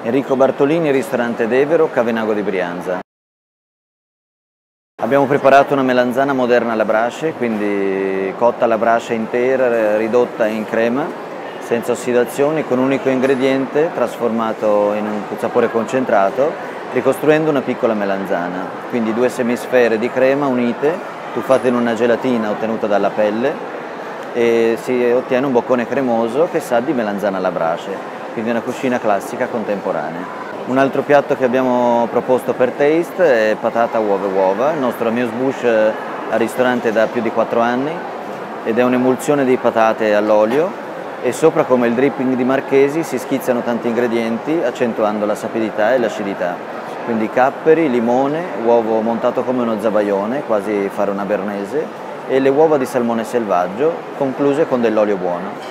Enrico Bartolini, ristorante Devero, Cavenago di Brianza. Abbiamo preparato una melanzana moderna alla brace, quindi cotta alla brace intera, ridotta in crema, senza ossidazioni, con un unico ingrediente trasformato in un sapore concentrato, ricostruendo una piccola melanzana. Quindi 2 semisfere di crema unite, tuffate in una gelatina ottenuta dalla pelle, e si ottiene un boccone cremoso che sa di melanzana alla brace. Quindi una cucina classica contemporanea. Un altro piatto che abbiamo proposto per Taste è patata, uova e uova, il nostro amuse-bouche al ristorante da più di 4 anni, ed è un'emulsione di patate all'olio, e sopra, come il dripping di Marchesi, si schizzano tanti ingredienti accentuando la sapidità e l'acidità. Quindi capperi, limone, uovo montato come uno zabaione, quasi fare una bernese, e le uova di salmone selvaggio concluse con dell'olio buono.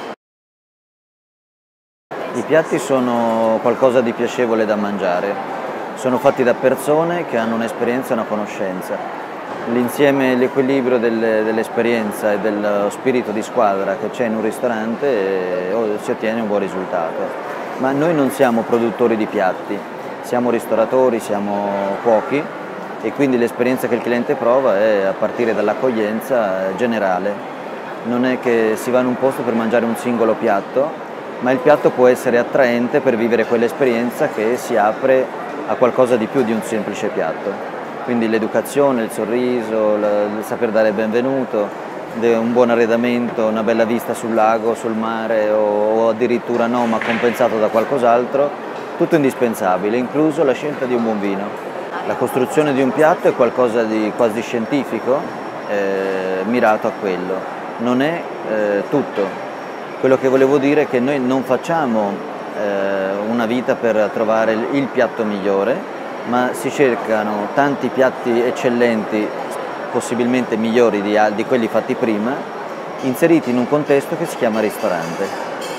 I piatti sono qualcosa di piacevole da mangiare, sono fatti da persone che hanno un'esperienza e una conoscenza. L'insieme, l'equilibrio dell'esperienza e dello spirito di squadra che c'è in un ristorante si ottiene un buon risultato. Ma noi non siamo produttori di piatti, siamo ristoratori, siamo cuochi, e quindi l'esperienza che il cliente prova è a partire dall'accoglienza generale. Non è che si va in un posto per mangiare un singolo piatto, ma il piatto può essere attraente per vivere quell'esperienza che si apre a qualcosa di più di un semplice piatto. Quindi l'educazione, il sorriso, il saper dare il benvenuto, un buon arredamento, una bella vista sul lago, sul mare, o addirittura no, ma compensato da qualcos'altro, tutto indispensabile, incluso la scelta di un buon vino. La costruzione di un piatto è qualcosa di quasi scientifico, mirato a quello. Non è tutto. Quello che volevo dire è che noi non facciamo una vita per trovare il piatto migliore, ma si cercano tanti piatti eccellenti, possibilmente migliori di quelli fatti prima, inseriti in un contesto che si chiama ristorante.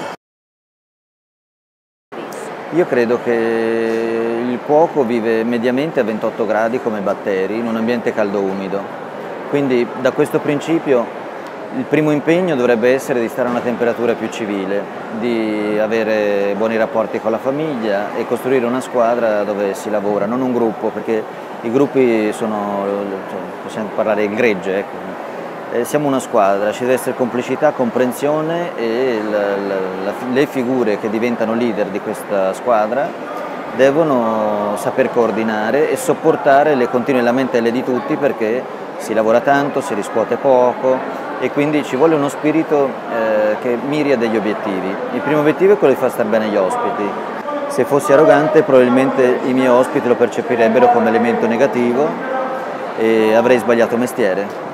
Io credo che il cuoco vive mediamente a 28 gradi come batteri in un ambiente caldo-umido, quindi da questo principio il primo impegno dovrebbe essere di stare a una temperatura più civile, di avere buoni rapporti con la famiglia e costruire una squadra dove si lavora, non un gruppo, perché i gruppi sono, possiamo parlare di gregge, ecco. Siamo una squadra, ci deve essere complicità, comprensione, e le figure che diventano leader di questa squadra devono saper coordinare e sopportare le continue lamentele di tutti, perché si lavora tanto, si riscuote poco, e quindi ci vuole uno spirito che miri a degli obiettivi. Il primo obiettivo è quello di far stare bene gli ospiti. Se fossi arrogante, probabilmente i miei ospiti lo percepirebbero come elemento negativo e avrei sbagliato mestiere.